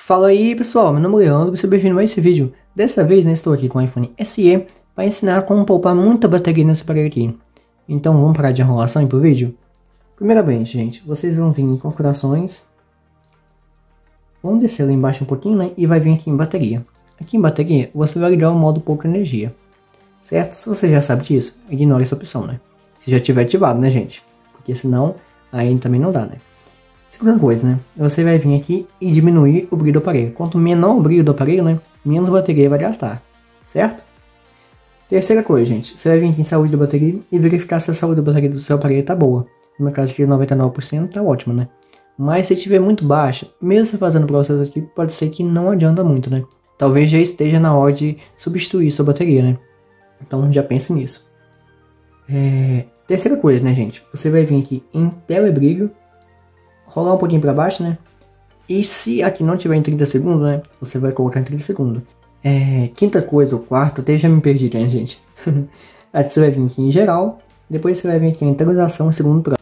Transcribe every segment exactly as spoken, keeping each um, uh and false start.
Fala aí pessoal, meu nome é Leandro, seja bem-vindo a esse vídeo. Dessa vez né, estou aqui com o iPhone S E para ensinar como poupar muita bateria nesse aparelho aqui. Então vamos parar de enrolação e ir pro vídeo? Primeiramente gente, vocês vão vir em configurações. Vamos descer lá embaixo um pouquinho né, e vai vir aqui em bateria. Aqui em bateria você vai ligar o modo pouca energia. Certo? Se você já sabe disso, ignore essa opção né. Se já tiver ativado né gente, porque senão aí também não dá né. Segunda coisa, né? Você vai vir aqui e diminuir o brilho do aparelho. Quanto menor o brilho do aparelho, né? Menos bateria vai gastar, certo? Terceira coisa, gente. Você vai vir aqui em saúde da bateria e verificar se a saúde da bateria do seu aparelho tá boa. No meu caso aqui de noventa e nove por cento tá ótimo, né? Mas se estiver muito baixa, mesmo você fazendo o processo aqui, pode ser que não adianta muito, né? Talvez já esteja na hora de substituir sua bateria, né? Então já pense nisso. É... Terceira coisa, né, gente? Você vai vir aqui em tela e brilho. Rolar um pouquinho para baixo, né? E se aqui não tiver em trinta segundos, né? Você vai colocar em trinta segundos. É, quinta coisa, ou quarta, até já me perdi, né, gente? Aqui você vai vir aqui em geral. Depois você vai vir aqui em atualização em segundo plano.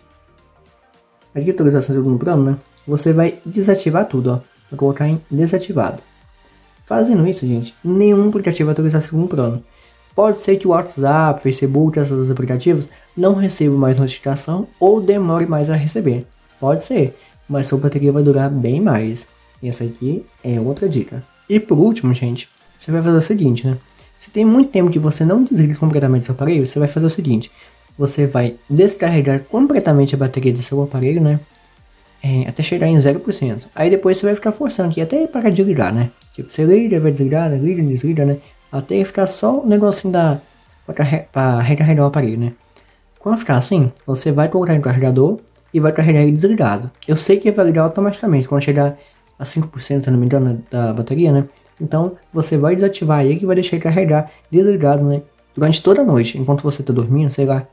Aqui atualização em segundo plano, né? Você vai desativar tudo, ó. Vai colocar em desativado. Fazendo isso, gente, nenhum aplicativo vai atualizar segundo plano. Pode ser que o WhatsApp, Facebook, esses aplicativos não recebam mais notificação ou demore mais a receber. Pode ser, mas sua bateria vai durar bem mais. Essa aqui é outra dica. E por último, gente, você vai fazer o seguinte, né? Se tem muito tempo que você não desliga completamente seu aparelho, você vai fazer o seguinte. Você vai descarregar completamente a bateria do seu aparelho, né? É, até chegar em zero por cento. Aí depois você vai ficar forçando aqui até parar de ligar, né? Tipo, você liga, vai desligar, liga, desliga, né? Até ficar só o negocinho da... para recarregar o aparelho, né? Quando ficar assim, você vai colocar no carregador e vai carregar ele desligado. Eu sei que vai ligar automaticamente quando chegar a cinco por cento, se não me engano, da bateria, né? Então, você vai desativar ele e vai deixar ele carregar desligado, né? Durante toda a noite, enquanto você tá dormindo, sei lá.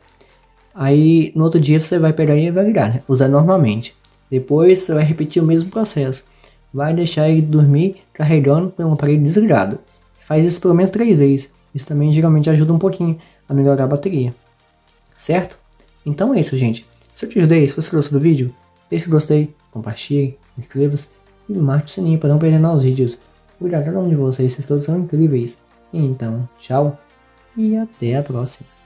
Aí, no outro dia, você vai pegar ele e vai ligar, né? Usar normalmente. Depois, você vai repetir o mesmo processo. Vai deixar ele dormir carregando com um aparelho desligado. Faz isso pelo menos três vezes. Isso também, geralmente, ajuda um pouquinho a melhorar a bateria. Certo? Então é isso, gente. Se eu te ajudei, se você gostou do vídeo, deixe o gostei, compartilhe, inscreva-se e marque o sininho para não perder novos vídeos. Obrigado a cada um de vocês, vocês todos são incríveis. Então, tchau e até a próxima.